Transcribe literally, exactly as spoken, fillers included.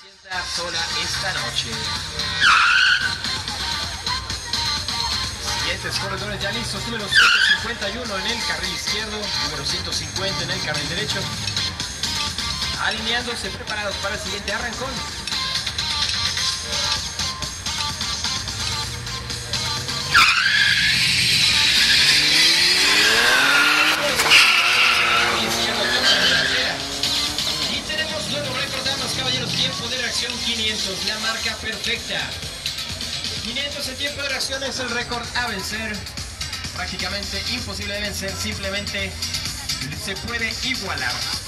sienta sola esta noche. Siguientes corredores ya listos. Número ciento cincuenta y uno en el carril izquierdo. Número ciento cincuenta en el carril derecho. Alineándose, preparados para el siguiente arrancón. Y tenemos nuevo récord, damas, caballeros, tiempo de reacción quinientos, la marca perfecta. quinientos en tiempo de reacción es el récord a vencer. Prácticamente imposible de vencer, simplemente se puede igualar.